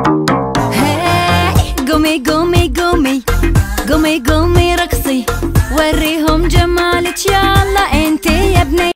هاي قومي قومي قومي قومي قومي رقصي وريهم جمالك يلا انتي يا بني